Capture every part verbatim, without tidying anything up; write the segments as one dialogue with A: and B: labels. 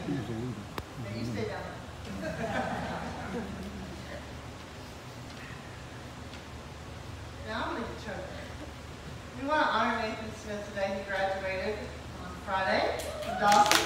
A: Yeah, you stay down there. Now I'm going to choke. We want to honor Nathan Smith today. He graduated on Friday from Dawson.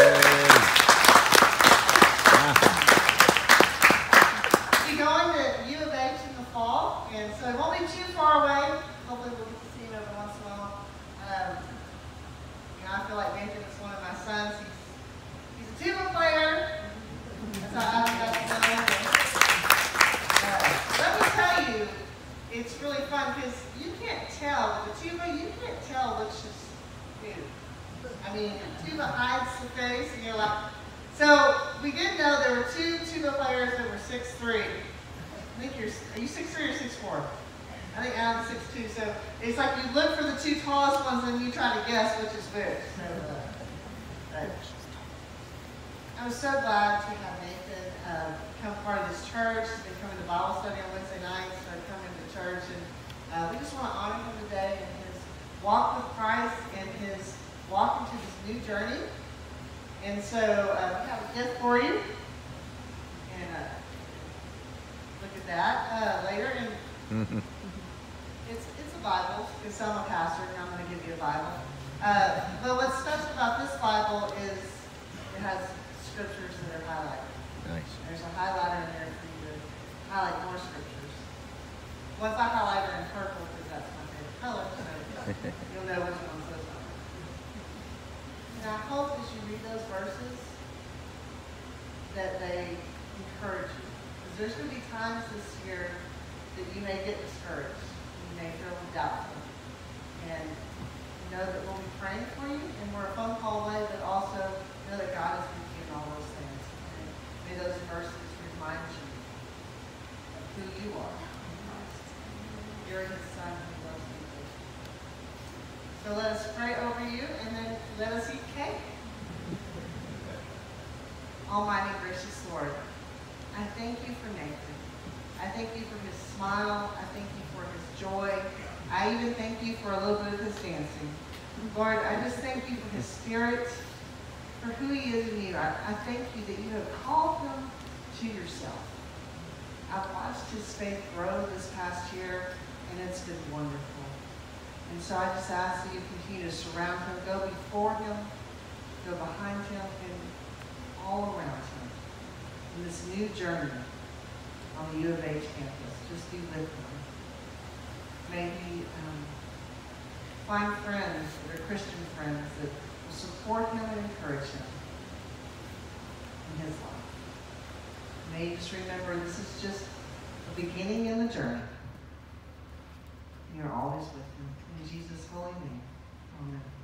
A: He's going to U of H in the fall, and so it won't be too far away. Hopefully we'll get to see him every once in a while. Um, you know, I feel like Nathan is one of my sons. He's, he's a tuba player. That's how I got to know him. Uh, let me tell you, it's really fun because you can't tell with the tuba. You can't tell which is who. I mean, tuba hides the face, and you're like. So we did know there were two tuba players that were six three. I think you're. Are you six three or six four? I think I'm six two. So it's like you look for the two tallest ones and you try to guess which is which. So, uh, but I was so glad to have Nathan uh, become part of this church. He's been coming to Bible study on Wednesday nights, started coming to church, and uh, we just want to honor him today in his walk with Christ and his walk into this new journey. And so uh, we have a gift for you, and uh, look at that uh, later. And it's it's a Bible because I'm a pastor, and I'm going to give you a Bible. Uh, but what's special about this Bible is it has scriptures that are highlighted.
B: Nice. There's
A: a highlighter in there for you to highlight more scriptures. Well, if I highlight her in purple because that's my favorite color, so you'll know which one's those are. And I hope as you read those verses that they encourage you. Because there's going to be times this year that you may get discouraged. You may feel doubtful. And know that we'll be praying for you, and we're a phone call away, but also know that God is with you in all those things. And may those verses remind you of who you are in Christ. You're his son who loves you. So let us pray over you, and then let us eat cake. Almighty gracious Lord, I thank you for Nathan. I thank you for his smile. I thank you for his joy. I even thank you for a little bit of his dancing. Lord, I just thank you for his spirit, for who he is in you. I, I thank you that you have called him to yourself. I've watched his faith grow this past year, and it's been wonderful. And so I just ask that you continue to surround him, go before him, go behind him, and all around him in this new journey on the U of H campus. Just be with him. May he um, find friends that are Christian friends that will support him and encourage him in his life. May you just remember this is just the beginning in the journey. You're always with him. In Jesus' holy name, amen.